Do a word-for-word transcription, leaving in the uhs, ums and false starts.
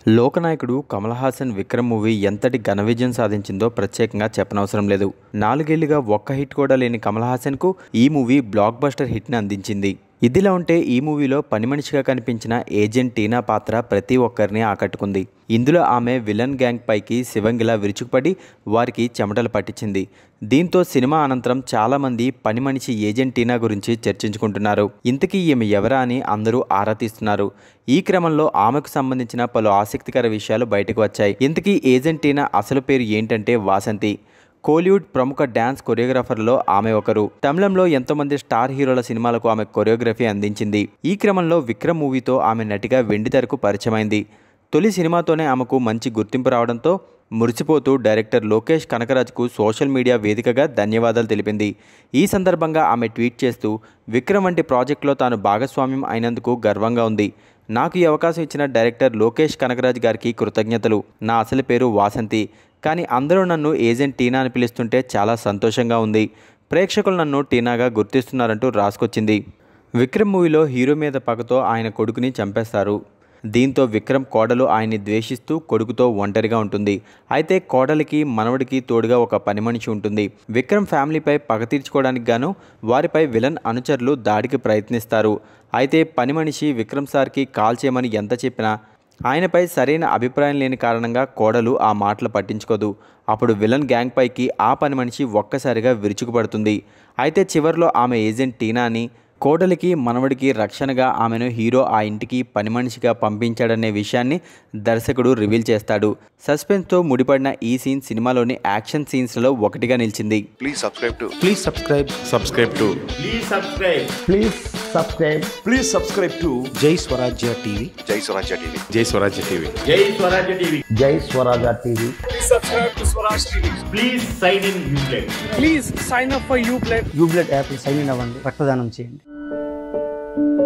లోకనాయకుడు Kamal Haasan Vikram movie ఎంతటి ఘన విజయం సాధించిందో ప్రత్యేకంగా చెప్పనవసరం లేదు. నాలుగేళ్లుగా ఒక్క హిట్ కూడా లేని కమల్ హాసన్కు ఈ మూవీ బ్లాక్ బస్టర్ హిట్ని అందించింది. ఇదిలా ఉంటే ఈ మూవీలో పని మనిషిగా కనిపించిన ఏజెంట్ టీనా పాత్ర ప్రతి ఒక్కరిని ఆకట్టుకుంది. ఇందులో ఆమె విలన్ గ్యాంగ్ పైకి శివంగిలా విరుచుకుపడి వారికి చెమటలు పట్టించింది. దీంతో సినిమా అనంతరం చాలామంది పని మనిషి ఏజెంట్ టీనా గురించి చర్చించుకుంటున్నారు. ఇంతకీ ఈమె ఎవరా అని అందరూ ఆరా తీస్తున్నారు. ఈ క్రమంలో ఆమెకు సంబంధించిన పలు ఆసక్తికర విషయాలు బయటకు వచ్చాయి. ఇంతకీ ఏజెంట్ టీనా అసలు పేరు ఏంటంటే వాసంతి. కోలీవుడ్ ప్రముఖ డ్యాన్స్ కొరియోగ్రాఫర్లో ఆమె ఒకరు. తమిళంలో ఎంతోమంది స్టార్ హీరోల సినిమాలకు ఆమె కొరియోగ్రఫీ అందించింది. ఈ క్రమంలో విక్రమ్ మూవీతో ఆమె నటిగా వెండితెరకు పరిచయమైంది. తొలి సినిమాతోనే ఆమెకు మంచి గుర్తింపు రావడంతో మురిసిపోతూ డైరెక్టర్ లోకేష్ కనకరాజ్కు సోషల్ మీడియా వేదికగా ధన్యవాదాలు తెలిపింది. ఈ సందర్భంగా ఆమె ట్వీట్ చేస్తూ, విక్రమ్ వంటి ప్రాజెక్టులో తాను భాగస్వామ్యం అయినందుకు గర్వంగా ఉంది. నాకు ఈ అవకాశం ఇచ్చిన డైరెక్టర్ లోకేష్ కనకరాజ్ గారికి కృతజ్ఞతలు. నా అసలు పేరు వాసంతి, కానీ అందరూ నన్ను ఏజెంట్ టీనా అని పిలుస్తుంటే చాలా సంతోషంగా ఉంది. ప్రేక్షకులు నన్ను టీనాగా గుర్తిస్తున్నారంటూ రాసుకొచ్చింది. విక్రమ్ మూవీలో హీరో మీద పగతో ఆయన కొడుకుని చంపేస్తారు. దీంతో విక్రమ్ కోడలు ఆయన్ని ద్వేషిస్తూ కొడుకుతో ఒంటరిగా ఉంటుంది. అయితే కోడలికి మనవడికి తోడుగా ఒక పని మనిషి ఉంటుంది. విక్రమ్ ఫ్యామిలీపై పగ తీర్చుకోవడానికి గాను వారిపై విలన్ అనుచరులు దాడికి ప్రయత్నిస్తారు. అయితే పని మనిషి విక్రమ్ సార్కి కాల్ చేయమని ఎంత చెప్పినా ఆయనపై సరైన అభిప్రాయం లేని కారణంగా కోడలు ఆ మాటలు పట్టించుకోదు. అప్పుడు విలన్ గ్యాంగ్ పైకి ఆ పని మనిషి ఒక్కసారిగా విరుచుకుపడుతుంది. అయితే చివరిలో ఆమె ఏజెంట్ టీనా అని, కోడలికి మనవడికి రక్షణగా ఆమెను హీరో ఆ ఇంటికి పని మనిషిగా పంపించాడనే విషయాన్ని దర్శకుడు రివీల్ చేస్తాడు. సస్పెన్స్తో ముడిపడిన ఈ సీన్ సినిమాలోని యాక్షన్ సీన్స్లలో ఒకటిగా నిలిచింది. Please subscribe to please subscribe subscribe to please subscribe please subscribe please subscribe to Jai Swarajya TV Jai Swarajya TV Jai Swarajya TV Jai Swarajya TV Jai Swarajya TV Please subscribe to Swaraajya T V. Please sign in Ublood. Please sign up for Ublood. Ublood app sign in అవ్వండి, రక్తదానం చేయండి.